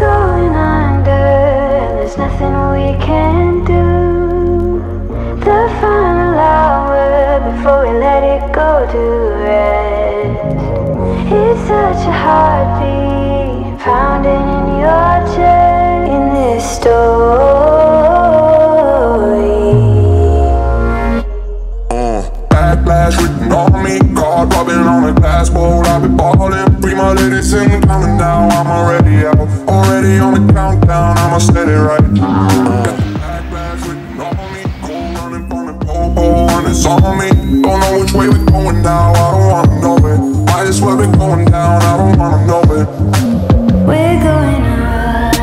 going under, there's nothing we can do. The final hour before we let it go to rest. It's such a heartbeat pounding in your chest. In this story, backlash written on me, card rubbing on a glass bowl. I've been ballin', free my ladies in counting down. I'm already out, already on the countdown. I'ma set it right. Got the backlash written on me, cold running from the pole, and it's on me. Don't know which way we're going now, I don't wanna know it. Might as well be going down, I don't wanna know it. we're going up,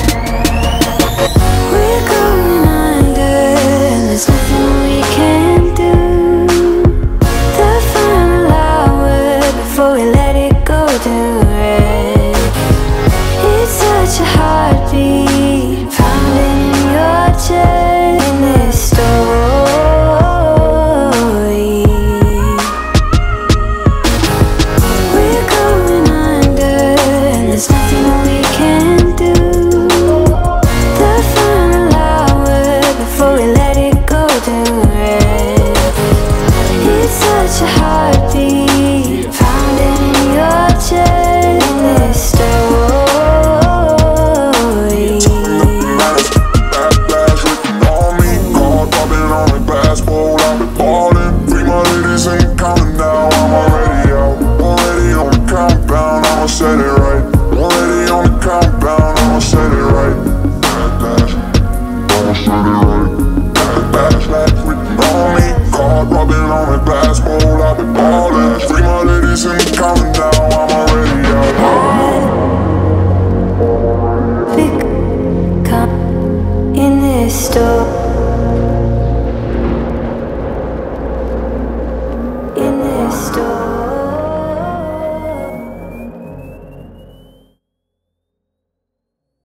we're going under, there's nothing we can do. The final hour before we let it go to rest. It's such a heartbeat pounding in your chest. In this story, we're going under, there's nothing we can do. The final hour before we let it go to rest. It's such a heartbeat pounding in your chest. In this story, Backlash written on me, card rubbing on a glass bowl. I've been ballin', free my ladies in counting down. I'm already out, already on the compound. I'ma set it right, already on the compound. I'ma set it right. Backlash, I'ma set it right. Backlash written on me, card rubbing on a glass bowl. I've been ballin', free my ladies in counting down. I'm already out. become in this story.